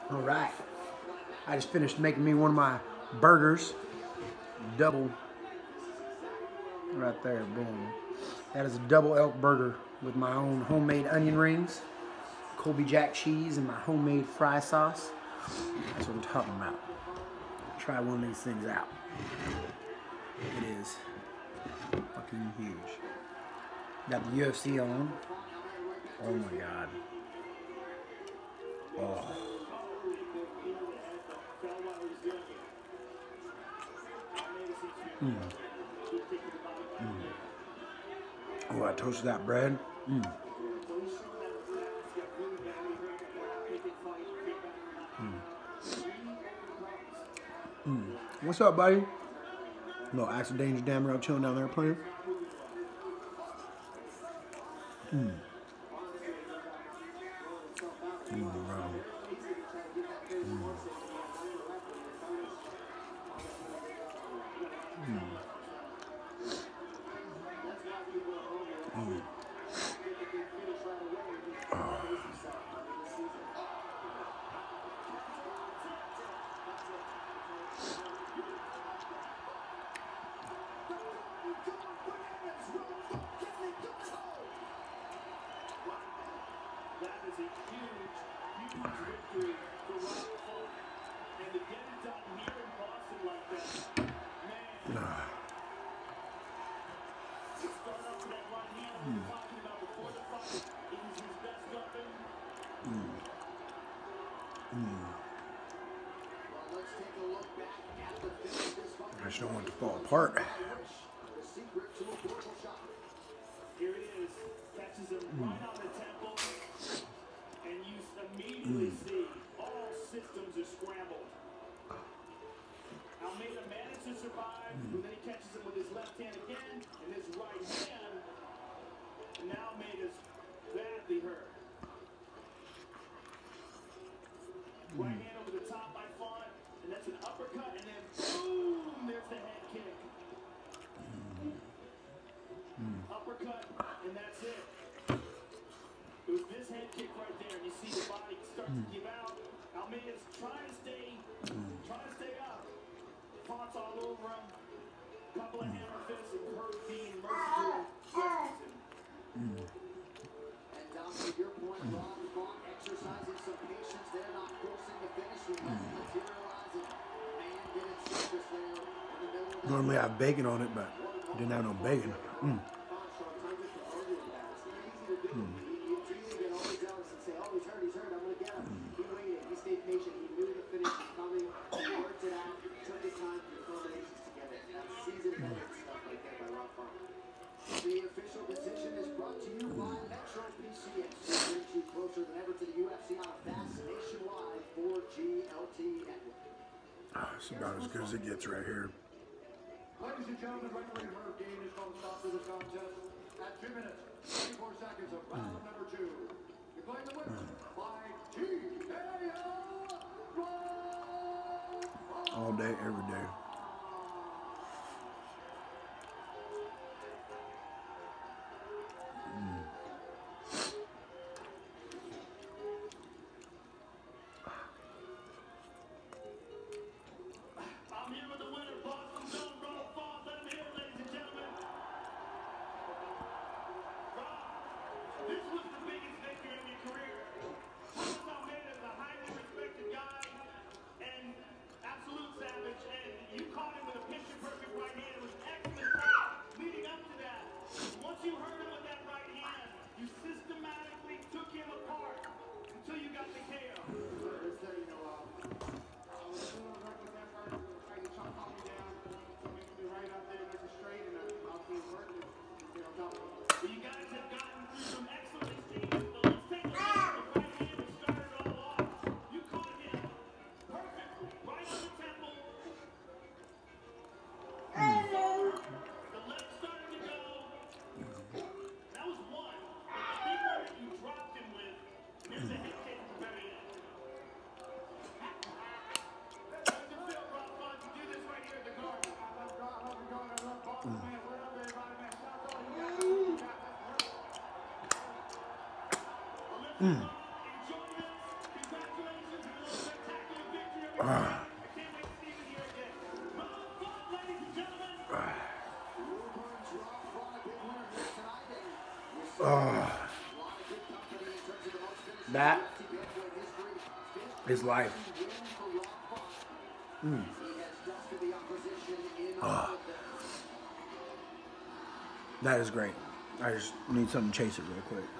All right. I just finished making me one of my burgers. Double. Right there, boom. That is a double elk burger with my own homemade onion rings, Colby Jack cheese, and my homemade fry sauce. That's what I'm talking about. Try one of these things out. It is fucking huge. Got the UFC on. Oh my god. Oh. Oh, I toasted that bread. What's up, buddy? Little Axe of Danger Damrell chilling down there playing. I just don't want it to fall apart. Here it is, catches him right on the temple, and you immediately see all systems are scrambled. Almeida managed to survive, but then he catches him with his left hand again, and his right hand, and now Almeida's badly hurt. Right hand over the top by Font, and that's an uppercut, and then boom, there's the head kick. Uppercut, and that's it. It was this head kick right there, and you see the body start to give out. Almeida's trying to stay up. Font's all over him. Couple of hammer fists, and Kurt being merciful. And down to your point, Rob Font exercising some patience there, not forcing the finish. He let it materialize, and man did it surface there in the middle of the Normally I have bacon on it, but I didn't have no bacon. The official decision is brought to you by Metro PCS, which brings you closer than ever to the UFC on a fast nationwide 4G LTE network. It's about as good as it gets right here. Ladies and gentlemen, referee Herb Dean is going to stop the contest at 2 minutes, 24 seconds of round number 2. Declaring the winner by TKO. All day, every day. I'm here with the winner, Boston Zone, Rob Font. Let him hear it, ladies and gentlemen. Rob, this was the biggest victory of your career. Thomas Almeida is a highly respected guy and absolute savage, and you caught him with a picture-perfect right hand. It was excellent fight leading up to that. Once you hurt him with that right hand, you systematically took him apart until you got the KO. You guys have gotten through some excellent things, but let's take a look at the right hand that started it all off. You caught him perfectly, right on the temple. The left started to go. That was one. But the big one that you dropped him with, there's the head kick at the very end. How does it feel, Rob Font, to do this right here at the Garden? That is life. That is great. I just need something to chase it real quick.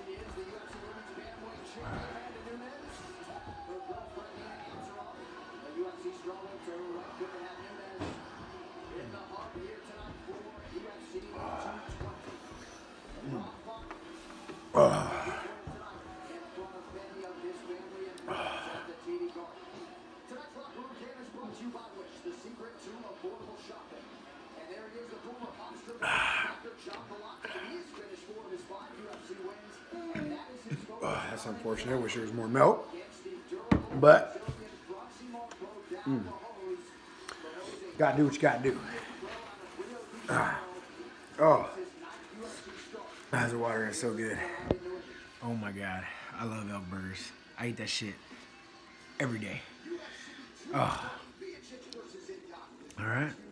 That's unfortunate. I wish there was more milk. But gotta do what you gotta do. Oh, the water is so good. Oh my God, I love elk burgers. I eat that shit every day. Oh. All right.